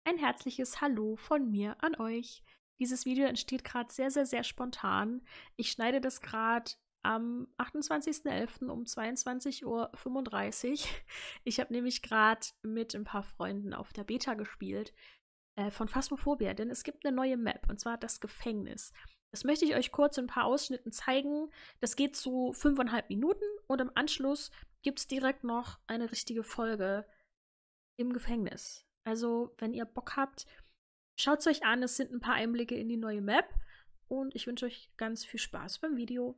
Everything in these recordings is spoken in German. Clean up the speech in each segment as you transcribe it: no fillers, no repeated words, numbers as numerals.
Ein herzliches Hallo von mir an euch. Dieses Video entsteht gerade sehr, sehr, sehr spontan. Ich schneide das gerade am 28.11. um 22:35 Uhr. Ich habe nämlich gerade mit ein paar Freunden auf der Beta gespielt von Phasmophobia, denn es gibt eine neue Map, und zwar das Gefängnis. Das möchte ich euch kurz in ein paar Ausschnitten zeigen. Das geht so 5,5 Minuten und im Anschluss gibt es direkt noch eine richtige Folge im Gefängnis. Also, wenn ihr Bock habt, schaut es euch an. Es sind ein paar Einblicke in die neue Map. Und ich wünsche euch ganz viel Spaß beim Video.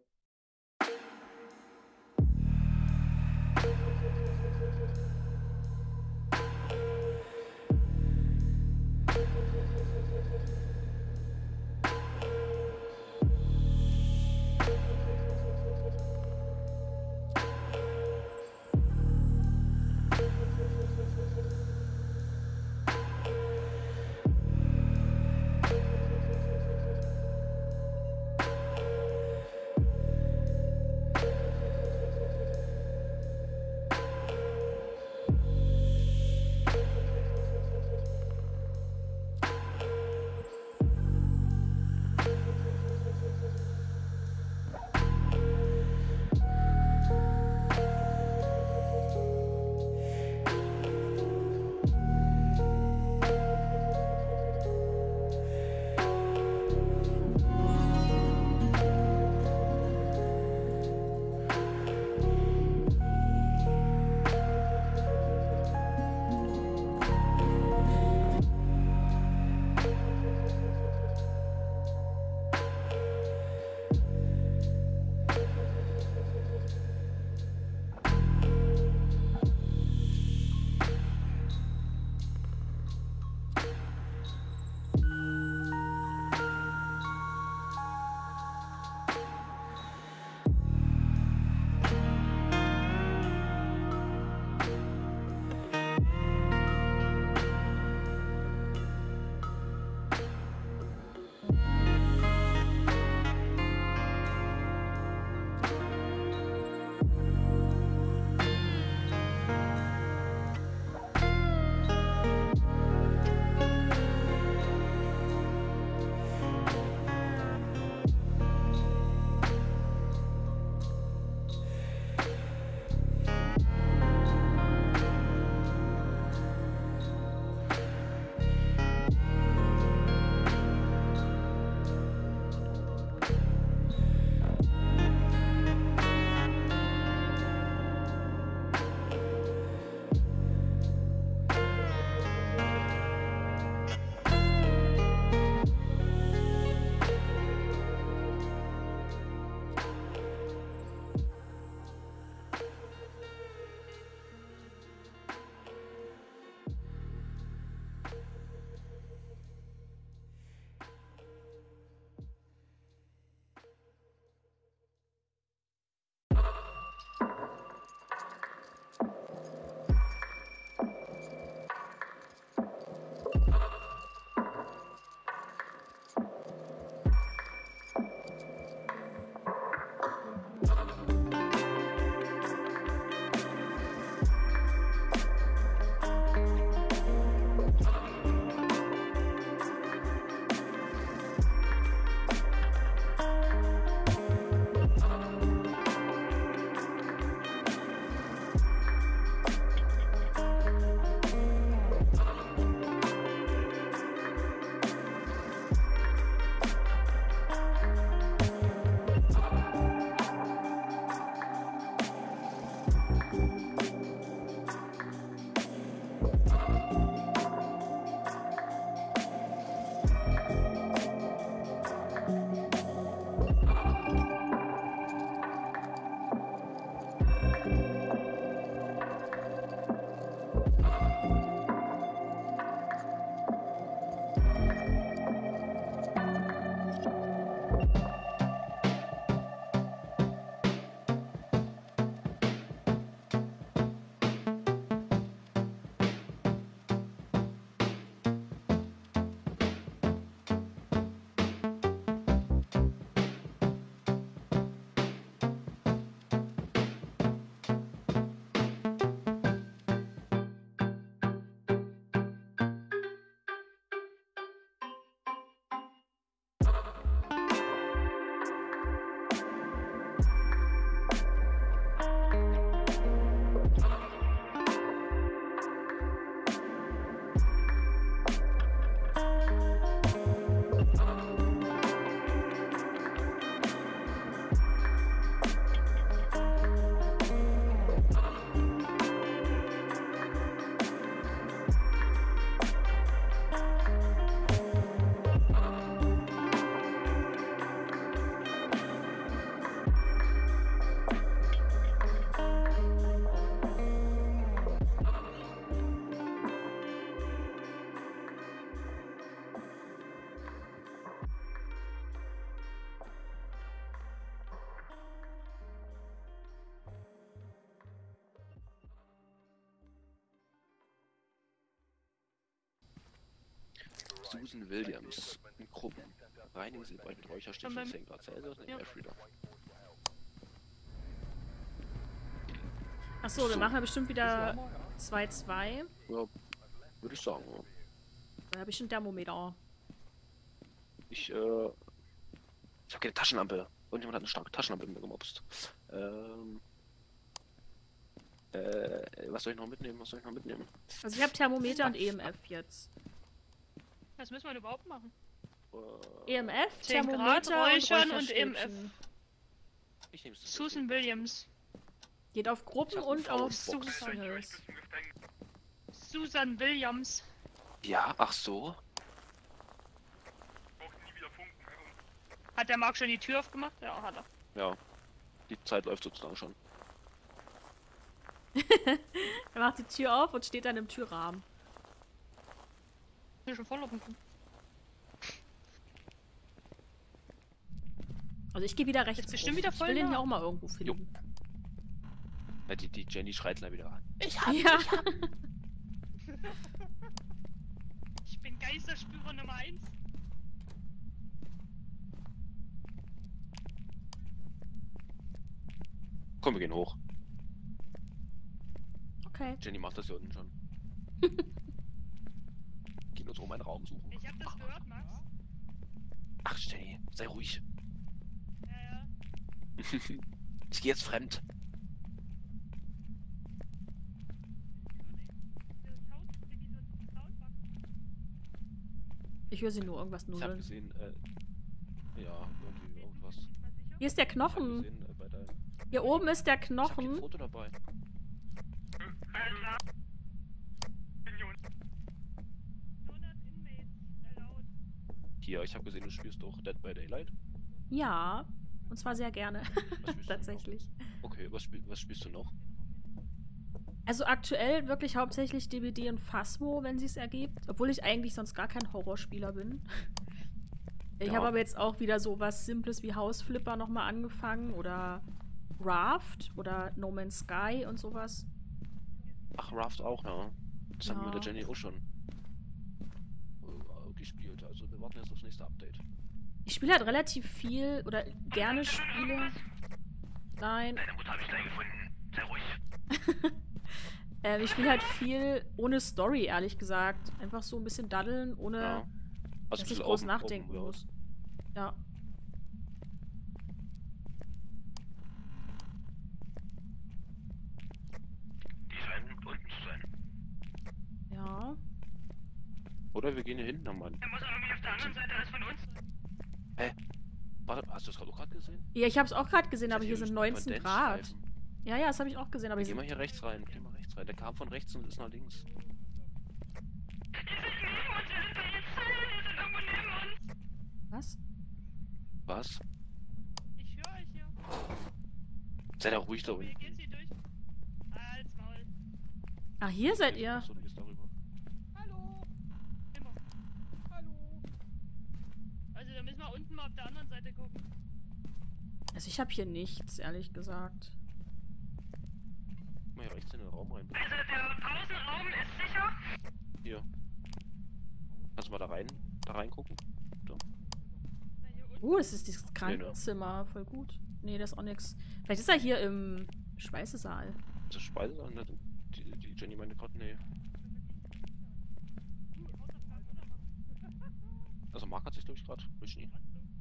Susan Williams. In Gruppen. Reinigen Sie bei mit Räucherstäbchen 10 Grad Celsius in den Airfreeder. Achso, wir machen ja bestimmt wieder 2-2. Ja, würde ich sagen. Ja. Da habe ich ein Thermometer. Ich habe keine Taschenlampe. Irgendjemand hat eine starke Taschenlampe mit mir gemobst. Was soll ich noch mitnehmen? Also ich habe Thermometer und EMF jetzt. Was müssen wir denn überhaupt machen? EMF, 10 Grad, Thermometer Räuchern und Räucherstäbchen. EMF. Ich nehme es. Susan Williams. Geht auf Gruppen Ich hab und eine auf Faustbox. Singles. Susan Williams. Ja, ach so. Hat der Marc schon die Tür aufgemacht? Ja, hat er. Ja. Die Zeit läuft sozusagen schon. Er macht die Tür auf und steht dann im Türrahmen. Ich bin schon voll auf dem Punkt. Also ich gehe wieder rechts. Ist bestimmt rum. wieder Ich voll will den nah. hier auch mal irgendwo finden. Ja, die Jenny schreit gleich wieder an. Ja. Ich bin Geisterspürer Nummer 1. Komm, wir gehen hoch. Okay. Jenny macht das hier unten schon. Gehen uns oben einen Raum suchen. Ich hab das gehört, Max. Ach, Jenny, sei ruhig. Ja, ja. Ich gehe jetzt fremd. Ich höre sie nur irgendwas Ich habe nudeln. gesehen, ja, irgendwie irgendwas. Hier ist der Ich hab Knochen. gesehen, bei der... Hier oben ist der Ich hab hier ein Knochen. Foto dabei. Hier, ich habe gesehen, du spielst doch Dead by Daylight. Ja. Und zwar sehr gerne. Was spielst du Tatsächlich. noch? Okay, was spielst du noch? Also aktuell wirklich hauptsächlich DBD und Phasmo, wenn sie es ergibt. Obwohl ich eigentlich sonst gar kein Horrorspieler bin. Ich Ja. habe aber jetzt auch wieder so was Simples wie Hausflipper nochmal angefangen. Oder Raft oder No Man's Sky und sowas. Ach, Raft auch, ja. Das haben wir mit Ja. der Jenny auch schon gespielt. Also wir warten jetzt aufs nächste Update. Ich spiele halt relativ viel oder gerne Spiele. Nein. Deine Mutter habe ich gleich gefunden. Sei ruhig. Ich spiele halt viel ohne Story, ehrlich gesagt. Einfach so ein bisschen daddeln, ohne Ja. Also dass ich bisschen groß Open- nachdenken Open World. muss. Ja. Die scheinen unten zu sein. Ja. Oder wir gehen hier hinten nochmal. Er muss auch irgendwie auf der anderen Seite als von uns. Warte, hast du das gerade gesehen? Ja, ich habe es auch gerade gesehen, aber Ich hier hatte sind einen 19 Grad. Kondensstreifen. Ja, ja, das habe ich auch gesehen, aber hier Geh mal sind... hier rechts rein. Geh mal rechts rein. Der kam von rechts und ist nach links. Die sind neben uns, wir sind bei den Zellen, die sind irgendwo neben uns. Was? Was? Ich höre euch hier. Sei da ruhig da Wie unten. geht's hier durch? Als Maul. Ah, hier seid ihr. Achso, du gehst darüber. Hallo. Immer. Hallo. Also da müssen wir unten mal auf der anderen Seite gucken. Also ich habe hier nichts, ehrlich gesagt. Mal hier rechts in den Raum rein. Also der Außenraum ist sicher. Hier. Kannst du mal da reingucken? Na, hier unten. Es ist dieses Krankenzimmer. Voll gut. Nee, das ist auch nix. Vielleicht ist er hier im Speisesaal. Das Speisesaal? Ne? Die Jenny meinte gerade, nee. Also Marc hat sich durch gerade. Ich nie.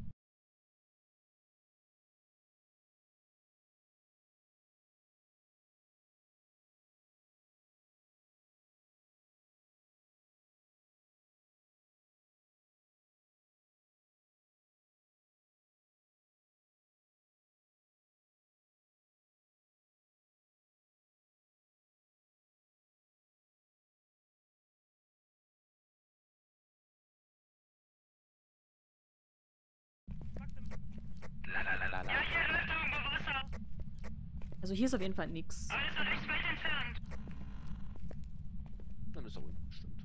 Lalalala. Ja, hier läuft irgendwo Wasser. Also hier ist auf jeden Fall nix. Aber ist doch nicht weit entfernt. Dann ist er unten bestimmt.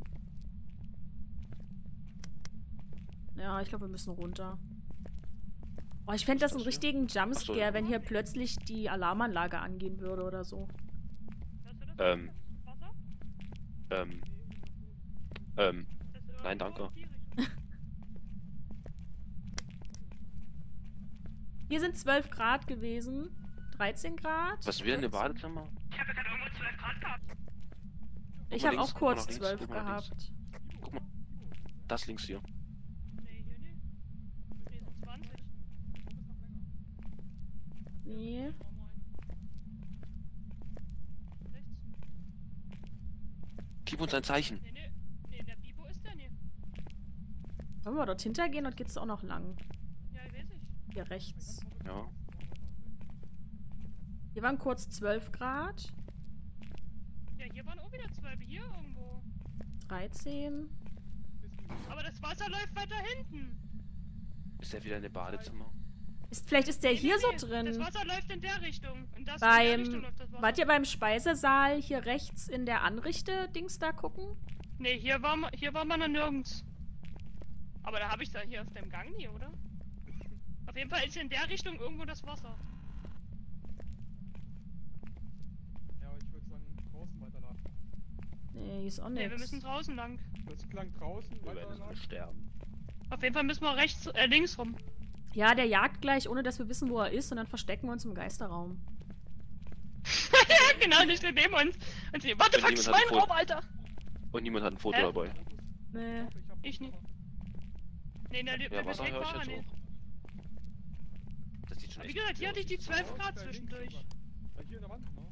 Ja, ich glaube, wir müssen runter. Oh, ich fände das einen das hier? richtigen Jumpscare, Ach so. wenn hier plötzlich die Alarmanlage angehen würde oder so. Hörst du das? Ähm. Wasser? Ähm. Das ist Nein, danke. irgendwo in die Richtung. Hier sind 12 Grad gewesen. 13 Grad. Was ist wieder eine 14. Badezimmer? Ich habe ja gerade irgendwo 12 Grad gehabt. Ich mal habe links, auch guck mal kurz nach links, 12 guck mal nach links. gehabt. Guck mal. Das links hier. Nee, hier nicht. Nee, sind 20. Nee. Schau mal ein. 16. Gib uns ein Zeichen. Nee, in der Bibo ist der nicht. Wollen wir dort hintergehen und geht's auch noch lang? Ja, ich weiß nicht. Hier rechts. Ja. Hier waren kurz 12 Grad. Ja, hier waren auch wieder 12. Hier irgendwo. 13. Aber das Wasser läuft weiter hinten. Ist der wieder eine Badezimmer? Vielleicht ist der Nee, hier nee, so nee. Das drin. Wasser läuft in der Richtung. In der Richtung läuft das Wasser. Wart ihr beim Speisesaal hier rechts in der Anrichte-Dings da gucken? Nee, hier war man noch nirgends. Aber da habe ich da hier auf dem Gang nie, oder? Auf jeden Fall ist in der Richtung irgendwo das Wasser. Ja, ich würde sagen, draußen weiterladen. Nee, hier ist auch Nee, wir nichts. müssen draußen lang. Das klang draußen Wir werden weiterladen. sterben. Auf jeden Fall müssen wir links rum. Ja, der jagt gleich, ohne dass wir wissen, wo er ist, und dann verstecken wir uns im Geisterraum. Ja, genau, nicht neben uns. Und sie, warte, Und fuck, niemand ist hat mein ein Foto. Raum, Alter. Und niemand hat ein Foto Hä? dabei. Nee. Ich nicht. Nee, in der Ja, Bibliothek Wasser höre ich war er jetzt nicht. auch. Das sieht schon Wie echt gesagt, gut hier hatte ich die aus. 12 Ja, Grad bei links zwischendurch. sogar. Ja, hier in der Wand, ne?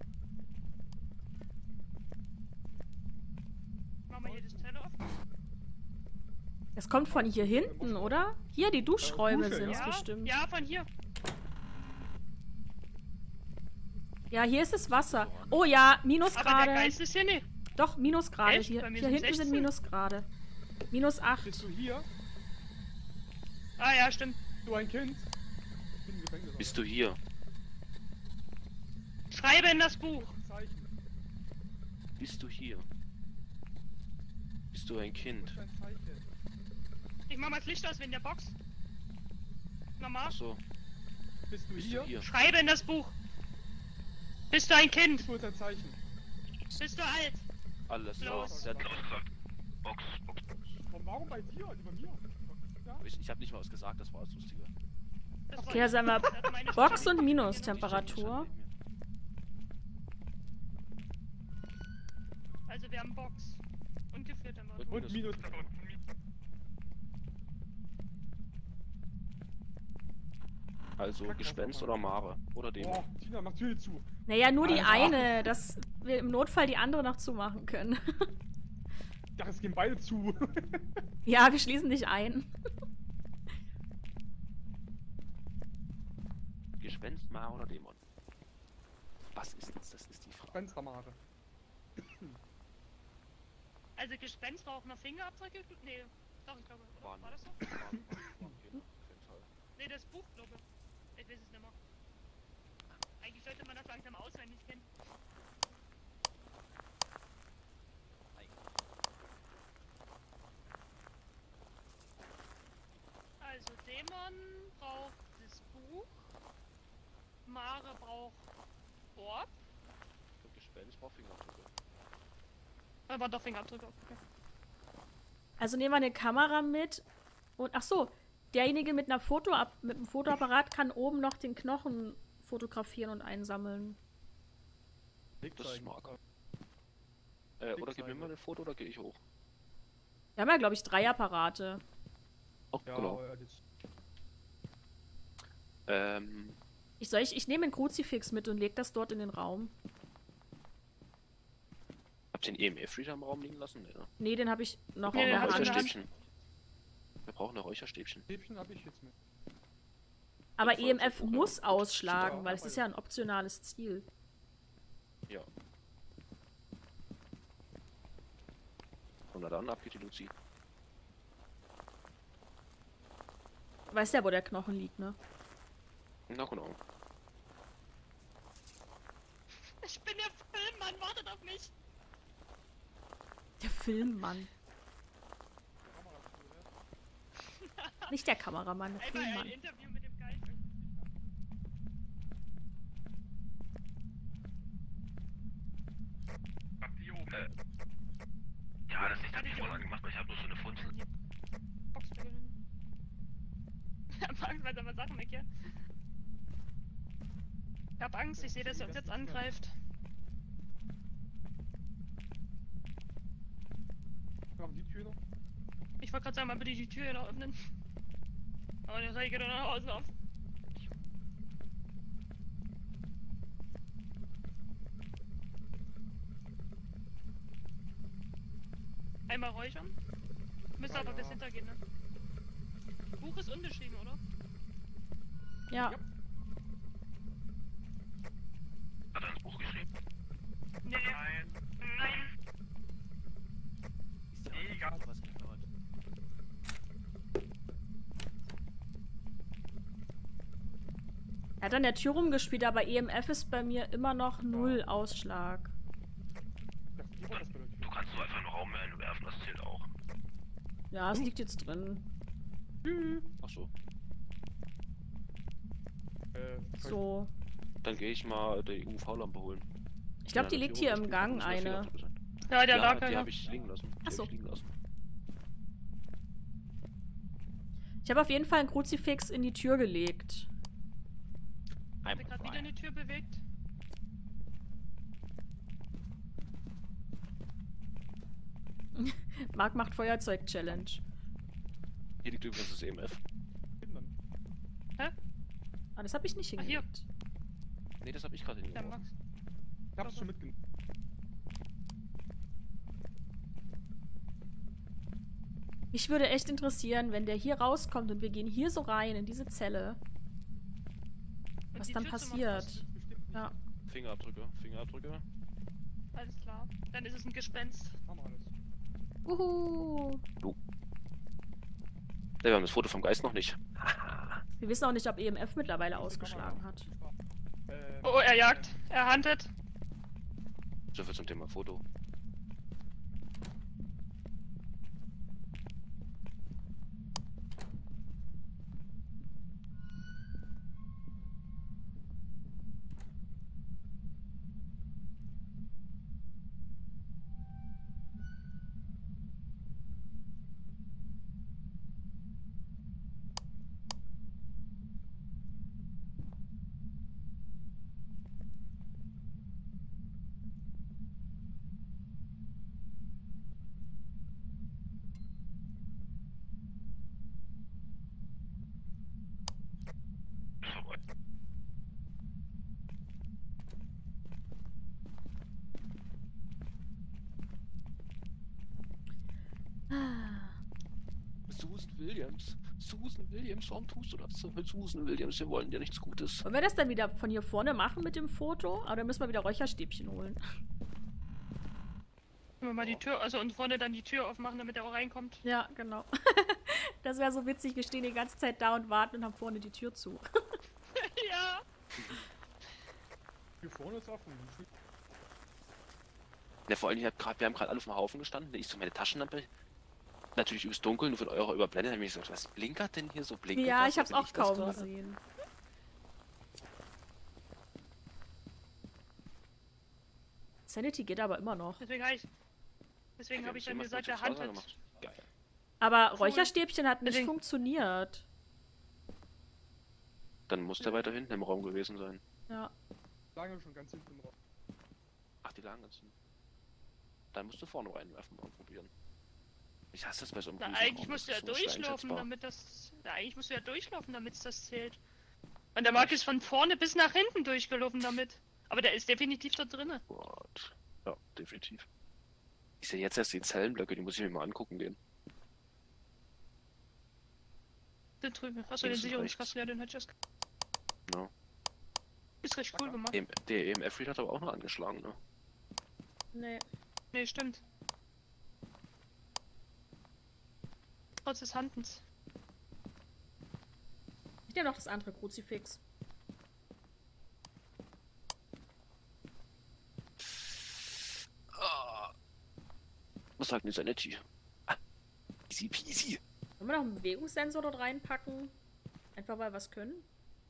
Machen wir hier das Teller auf. Das kommt von hier hinten, oder? Hier, die Duschräume Dusche, sind's Ja, bestimmt. ja, von hier. Ja, hier ist das Wasser. Oh ja, Aber der Minusgrade. Geist ist hier nicht. Doch, Minusgrade. Echt? Hier, Bei mir hier sind hinten sind 16. Minusgrade. Minus 8. Bist du hier? Ah ja, stimmt. Du ein Kind? Ich bin im Gefängnis. Bist du hier? Schreibe in das Buch. Zeichen. Bist du hier? Bist du ein Kind? Ein Zeichen. Ich mach mal das Licht aus wegen der Box. Nochmal. Achso. Bist du Bist hier? du hier? Schreibe in das Buch. Bist du ein Kind? Wo ist ein Zeichen? Bist du alt? Alles Los. klar. Der hat Box. Warum bei dir? Die bei mir? Ja? Ich hab nicht mal was gesagt, das war das Lustige. Das war Okay, also haben wir das hat meine Box Stimme und nicht Minustemperatur. Also wir haben Box. Und geführte Mörder. Und Minus. Also Gespenst oder Mare? Oder Dämon? Boah, Tina, mach Tür zu. Naja, nur die Alter. eine, dass wir im Notfall die andere noch zumachen können. Ich dachte, es gehen beide zu. Ja, wir schließen dich ein. Gespenst, Mare oder Dämon? Was ist das? Das ist die Frage. Fenstermare. Also Gespenst war auch noch Fingerabdrücke? Nee, doch, ich glaube. Oder? War das so? Nee, das Buch, glaube ich. Ich weiß es nicht mehr. Eigentlich sollte man das langsam auswendig kennen. Also Dämon braucht das Buch. Mare braucht Orb. Und Gespenst braucht Fingerabdrücke. Aber doch Fingerabdrücke. Okay. Also nehmen wir eine Kamera mit. Und ach so, derjenige mit einer mit einem Fotoapparat kann oben noch den Knochen fotografieren und einsammeln. Das ist Marker. Oder gib mir mal ein Foto oder gehe ich hoch? Wir haben ja, glaube ich, 3 Apparate. Oh, Ja, genau. ja, das. Ich nehme ein Kruzifix mit und leg das dort in den Raum. Habt ihr den EMF-Reader im Raum liegen lassen? Nee, ne? Nee, den habe ich noch Nee, in den der hab ich in Hand. der Hand. Räucherstäbchen. Wir brauchen ein Räucherstäbchen. Stäbchen habe ich jetzt mit. Aber Voll, EMF voll, muss voll. ausschlagen, Ja, weil es ist ja ein optionales Ziel. Ja. Und na dann, ab geht die Luzi. Du weißt ja, wo der Knochen liegt, ne? Na genau. Ich bin der Filmmann, wartet auf mich. Der Filmmann. Nicht der Kameramann, der Einmal ein Filmmann. Interview mit dem Geist. Ja, das Licht hat mich voll angemacht, weil ich habe nur so eine Funzel. mal Sachen weg hier. Ich hab Angst, ich sehe, dass er uns jetzt angreift. Haben die Tür noch? Ich wollte gerade sagen, mal bitte die Tür hier noch öffnen. Aber der Reike dann nach Hause auf. Einmal räuchern. Müsste Ja, aber ja. bis hintergehen, ne? Buch ist unbeschrieben, oder? Ja. Ja. Hat er ins Buch geschrieben? Nee. Nein. Nein. Mega. Was gehört. Er hat an der Tür rumgespielt, aber EMF ist bei mir immer noch 0 Ausschlag. Das ist die das bei der Du Tür. kannst so einfach einen Raum einwerfen, das zählt auch. Ja, es liegt jetzt drin. Ach so. So. Dann gehe ich mal die UV-Lampe holen. Ich glaube, die liegt hier im Gang, eine. Ja, der Ja, lag die da. habe ich liegen lassen. Ach so. Die hab ich liegen lassen. Ich habe auf jeden Fall ein Kruzifix in die Tür gelegt. Hat sich gerade wieder eine Tür bewegt. Marc macht Feuerzeug-Challenge. Hier liegt übrigens das EMF. Ah, das habe ich nicht Ah, hier. hingelegt. Nee, das habe ich gerade Der hingebracht. Max. Ich hab's schon mitgenommen. Mich würde echt interessieren, wenn der hier rauskommt und wir gehen hier so rein in diese Zelle, Und was die dann Tür zu machen. passiert. Bestimmt nicht. Ja. Fingerabdrücke, Fingerabdrücke. Alles klar. Dann ist es ein Gespenst. Haben wir alles. Uhu. Ne, wir haben das Foto vom Geist noch nicht. Wir wissen auch nicht, ob EMF mittlerweile ausgeschlagen hat. Oh, er jagt. Er huntet. So viel zum Thema Foto. Susan Williams. Susan Williams, warum tust du das? Susan Williams, wir wollen dir nichts Gutes. Wollen wir das dann wieder von hier vorne machen mit dem Foto? Aber dann müssen wir wieder Räucherstäbchen holen. Wenn wir mal die Tür, also und vorne dann die Tür aufmachen, damit er auch reinkommt. Ja, genau. Das wäre so witzig. Wir stehen die ganze Zeit da und warten und haben vorne die Tür zu. Ja. Hier vorne ist offen. Ja, vor allem, wir haben gerade alle auf dem Haufen gestanden. Ich so meine Taschenlampe. Natürlich übelst dunkel, nur von eurer überblendet. Da hab ich gesagt, was blinkert denn hier so? Blinkert Ja, das? ich hab's Bin auch das kaum gerade? gesehen. Sanity geht aber immer noch. Deswegen habe ich dann gesagt, er Handel huntet. Geil. Aber Cool. Räucherstäbchen hat nicht Deswegen- funktioniert. Dann muss der weiter hinten im Raum gewesen sein. Ja. Lange schon ganz hinten im Raum. Ach, die lagen ganz hinten. Dann musst du vorne reinwerfen, mal probieren. Ich hasse das bei so einem Na, Gruselraum, eigentlich das musst du ist ja so schwer durchlaufen, einschätzbar. damit das. Na, eigentlich musst du ja durchlaufen, damit das zählt. Und der Marc ist von vorne bis nach hinten durchgelaufen damit. Aber der ist definitiv da drinne. Gott. Ja, definitiv. Ich sehe jetzt erst die Zellenblöcke, die muss ich mir mal angucken gehen. Da drüben. Achso, den Links und Sicherungskasten, ja, den hätte ich erst. Ja. Ist recht cool gemacht. Der EMF-Reader hat aber auch noch angeschlagen, ne? Nee. Nee, stimmt. Trotz des Handens. Ich nehme noch das andere Kruzifix. Ah. Was sagt denn Sanity? Ah, easy peasy. Wollen wir noch einen Bewegungssensor dort reinpacken? Einfach weil wir es können?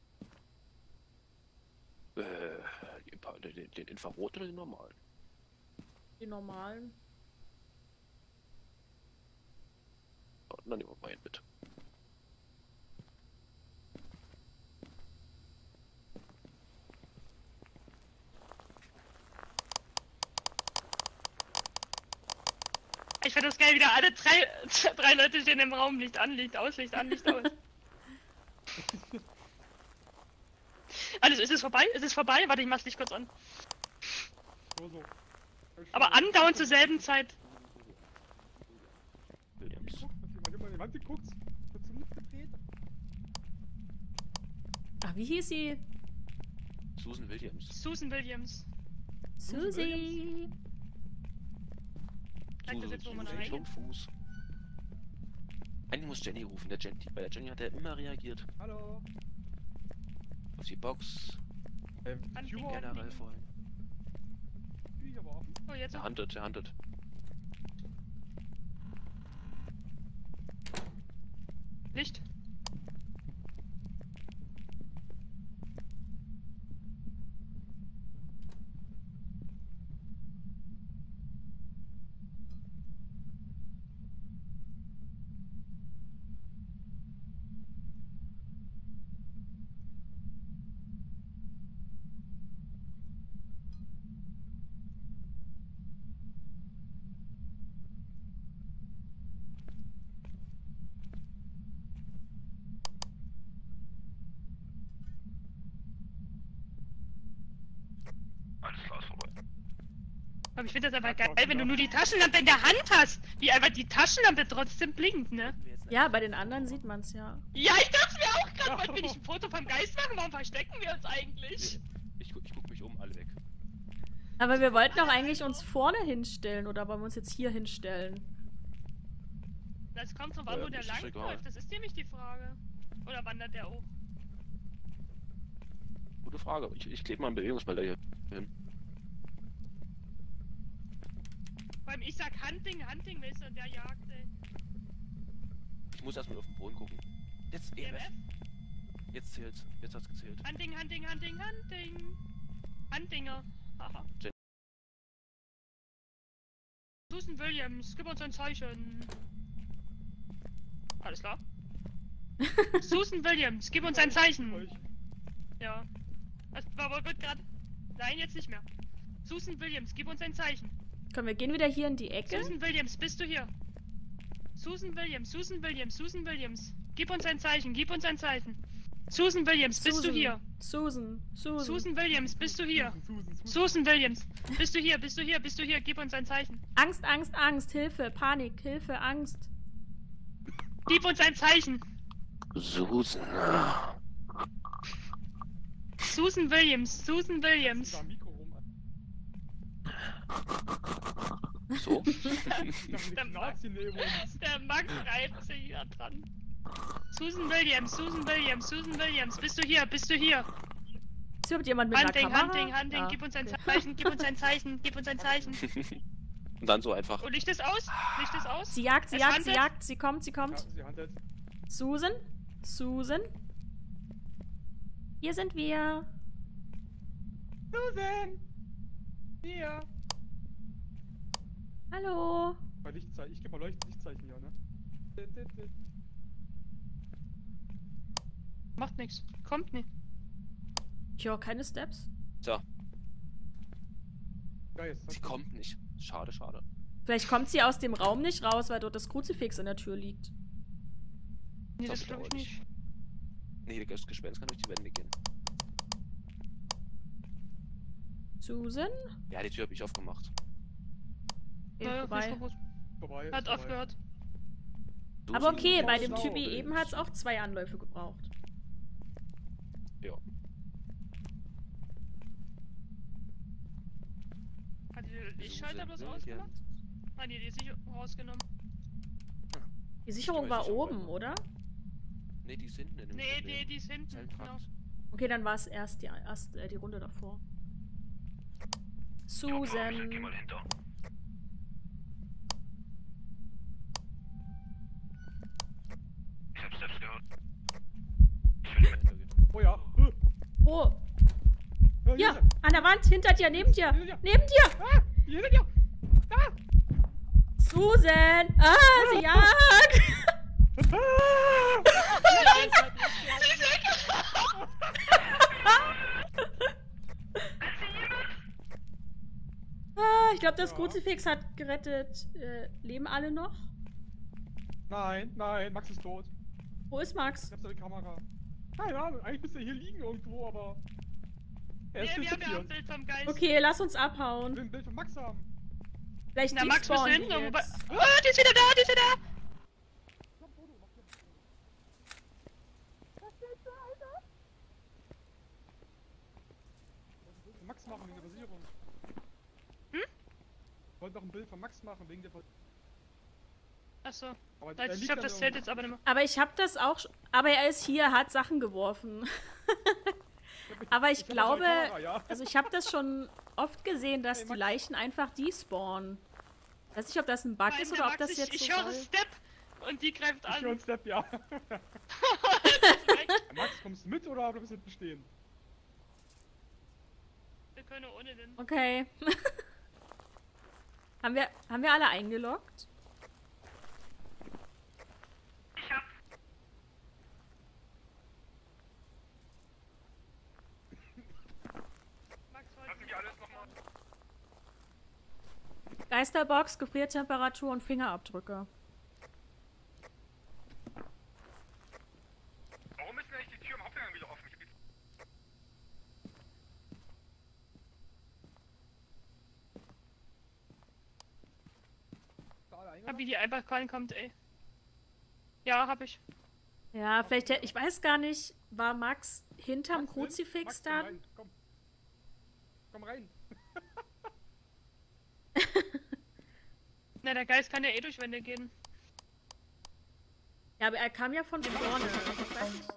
Den Infrarot oder den normalen? Die normalen. Ja, dann nehmen wir mal einen mit. Ich finde das geil, wieder alle drei Leute stehen im Raum. Licht an, Licht aus, Licht an, Licht aus. Alles, ist es vorbei? Ist es vorbei? Warte, ich mach's Licht kurz an. So. Aber andauernd zur selben Zeit. Williams. Guck, hast du mal in die Wand geguckt? Wird zum Licht gedreht? Ach, wie hieß sie? Susan Williams. Susan Williams. Susi. Zeigt das jetzt, wo man da Susan reingeht? Fuß. Eigentlich muss Jenny rufen. Bei der Jenny hat er immer reagiert. Hallo. Auf die Box. Tür Generell vorhin. bin ich aber offen. Oh, jetzt. Der handelt. Licht. Alles klar, ist vorbei. Aber ich finde das einfach geil, wenn du nur die Taschenlampe in der Hand hast. Wie einfach die Taschenlampe trotzdem blinkt, ne? Ja, bei den anderen sieht man's ja. Ja, ich dachte mir auch gerade, wollten wir nicht ein Foto vom Geist machen? Warum verstecken wir uns eigentlich? Ich guck mich um, alle weg. Aber wir wollten doch eigentlich uns vorne hinstellen, oder wollen wir uns jetzt hier hinstellen? Das kommt drauf an, wo der ist egal. langläuft. Das ist nämlich die Frage. Oder wandert der auch? Gute Frage. Ich klebe mal einen Bewegungsmelder hier hin. Vor allem ich sag Hunting, wer ist denn der Jagd, ey? Ich muss erstmal auf den Boden gucken. Jetzt EMF. EMF? Jetzt zählt's. Jetzt hat's gezählt. Hunting. Huntinger. Haha. Jen- Susan Williams, gib uns ein Zeichen. Alles klar. Susan Williams, gib uns ein Zeichen. Euch. Ja. Das war wohl gut gerade. Nein, jetzt nicht mehr. Susan Williams, gib uns ein Zeichen. Komm, wir gehen wieder hier in die Ecke. Susan Williams, bist du hier? Susan Williams. Gib uns ein Zeichen, Susan Williams, bist du hier? Susan. Susan Williams, bist du hier? Susan. Susan Williams, bist du hier? Gib uns ein Zeichen. Angst, Hilfe, Panik, Hilfe, Angst. Gib uns ein Zeichen. Susan. Susan Williams. Da am Mikro rum. So? Der Nazi neben uns. Der Max reibt sich hier dran. Susan Williams, bist du hier? Ist überhaupt jemand mit einer Kamera? Hunting, Ah, gib uns ein okay. Zeichen, gib uns ein Zeichen. Und dann so einfach. Oh, Licht ist aus. Sie jagt, Es handelt. sie kommt. Ja, sie handelt. Susan? Hier sind wir. Susan! Hier! Hallo. Bei Lichtzeichen. Ich gebe mal Lichtzeichen hier, ne? Macht nichts. Kommt nicht. Ja, keine Steps. So, Geil, jetzt sie kommt nicht. Schade. Vielleicht kommt sie aus dem Raum nicht raus, weil dort das Kruzifix in der Tür liegt. Nee, das Das glaube ich glaub nicht. Nee, das Gespenst kann durch die Wände gehen. Susan? Ja, die Tür habe ich aufgemacht. Vorbei. vorbei. Hat aufgehört. Aber Susan okay, bei Williams. dem Typi eben hat es auch 2 Anläufe gebraucht. Ja. Hat die Lichtschalter bloß Susan ausgemacht? Williams. Ah, nee, die ist rausgenommen. Die Sicherung Ich war weiß nicht, oben, ob- oder? Nee, die ist hinten in dem Nee, die ist hinten. Genau. Zellentrakt. Okay, dann war es erst die Runde davor. Susan. hinter. Ich hab Steps gehört. Ich will nicht mehr Oh ja. Oh, Hier ja, ist er. an der Wand, hinter dir, neben dir. Hier sind Neben dir. Ah! Hier sind ja! Ah! Susan. Ah, sie jagt. Ah! Sie ist weg! Ah, ich glaube, das Ja. Kruzifix hat gerettet. Leben alle noch? Nein, nein, Max ist tot. Wo ist Max? Ich hab seine Kamera. Keine Ahnung, eigentlich müsste er hier liegen irgendwo, aber. Er ist Nee, wir haben ja ein disappeared. Bild vom Geist. Okay, lass uns Ich will abhauen. ein Bild von Max haben. Vielleicht Na, Max, bist du despawnen hin? die Wobei... jetzt. Oh, die ist wieder da, die ist wieder da! Max machen wegen der Versicherung. Hm? Ich wollte noch ein Bild von Max machen wegen der Versicherung. Achso. Aber Ich liegt glaube, dann das zählt irgendwo. jetzt aber nicht mehr. Aber ich habe das auch. Aber er ist hier, hat Sachen geworfen. Aber ich hab auch seine glaube, Kamera, ja. also ich habe das schon oft gesehen, dass Hey, die Max. Leichen einfach despawnen. Ich weiß nicht, ob das ein Bug Vor ist allem oder der ob das Max, jetzt ich so höre soll. Step und die greift Ich höre einen an. Step, ja. Das ist weg. Max, kommst du mit oder du bist hinten stehen? Wir können ohne den. Okay. haben wir alle eingeloggt? Ich hab. Max, heute nicht. alles nochmal? Geisterbox, Gefriertemperatur und Fingerabdrücke. Warum ist denn eigentlich die Tür im Haupteingang wieder offen? Wie die einfach kommt, ey. Ja, hab ich. Ja, vielleicht, ich weiß gar nicht, war Max hinterm Kruzifix Komm dann? rein, komm. Komm rein. Na, der Geist kann ja eh durch Wände gehen. Ja, aber er kam ja von vorne. Ich weiß nicht.